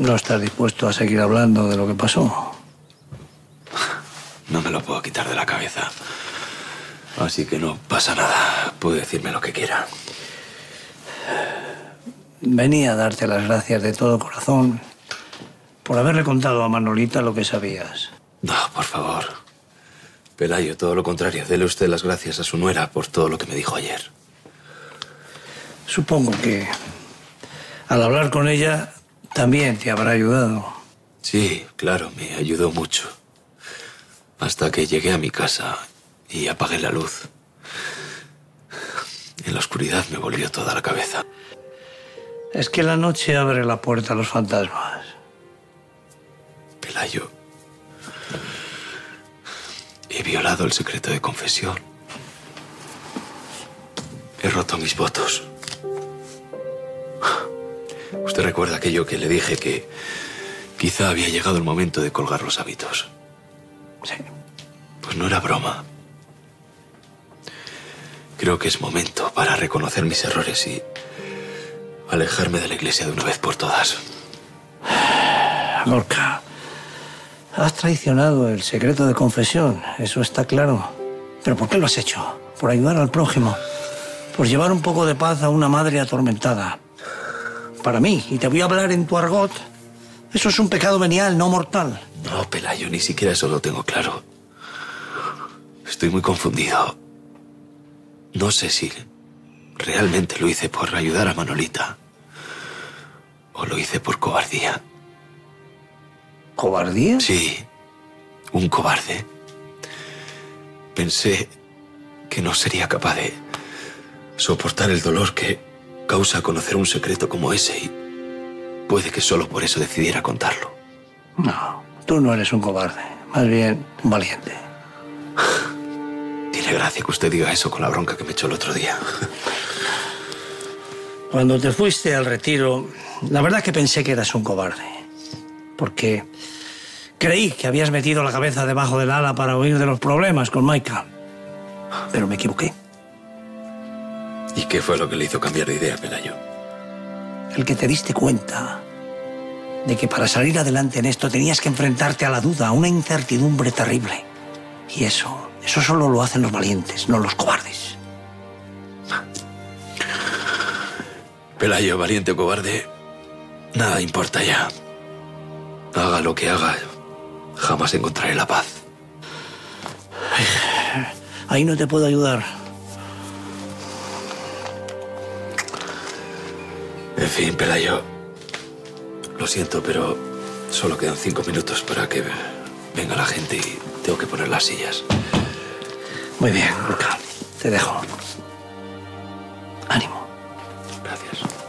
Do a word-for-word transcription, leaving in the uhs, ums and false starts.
¿No estás dispuesto a seguir hablando de lo que pasó? No me lo puedo quitar de la cabeza. Así que no pasa nada. Puede decirme lo que quiera. Venía a darte las gracias de todo corazón por haberle contado a Manolita lo que sabías. No, por favor. Pelayo, todo lo contrario. Dele usted las gracias a su nuera por todo lo que me dijo ayer. Supongo que al hablar con ella también te habrá ayudado. Sí, claro, me ayudó mucho. Hasta que llegué a mi casa y apagué la luz. En la oscuridad me volvió toda la cabeza. Es que la noche abre la puerta a los fantasmas. Pelayo, he violado el secreto de confesión. He roto mis votos. ¿Usted recuerda aquello que le dije, que quizá había llegado el momento de colgar los hábitos? Sí. Pues no era broma. Creo que es momento para reconocer mis errores y alejarme de la iglesia de una vez por todas. Gorka, has traicionado el secreto de confesión, eso está claro. ¿Pero por qué lo has hecho? ¿Por ayudar al prójimo? ¿Por llevar un poco de paz a una madre atormentada? Para mí, y te voy a hablar en tu argot, eso es un pecado venial, no mortal. No, Pelayo, ni siquiera eso lo tengo claro. Estoy muy confundido. No sé si realmente lo hice por ayudar a Manolita o lo hice por cobardía. ¿Cobardía? Sí, un cobarde. Pensé que no sería capaz de soportar el dolor que causa conocer un secreto como ese y puede que solo por eso decidiera contarlo. No, tú no eres un cobarde, más bien un valiente. Tiene gracia que usted diga eso con la bronca que me echó el otro día. Cuando te fuiste al retiro, la verdad que pensé que eras un cobarde. Porque creí que habías metido la cabeza debajo del ala para huir de los problemas con Maika. Pero me equivoqué. ¿Y qué fue lo que le hizo cambiar de idea, Pelayo? El que te diste cuenta de que para salir adelante en esto tenías que enfrentarte a la duda, a una incertidumbre terrible. Y eso, eso solo lo hacen los valientes, no los cobardes. Pelayo, valiente o cobarde, nada importa ya. Haga lo que haga, jamás encontraré la paz. Ahí no te puedo ayudar. En fin, Pelayo, lo siento, pero solo quedan cinco minutos para que venga la gente y tengo que poner las sillas. Muy bien, Gorka, te dejo. Ánimo. Gracias.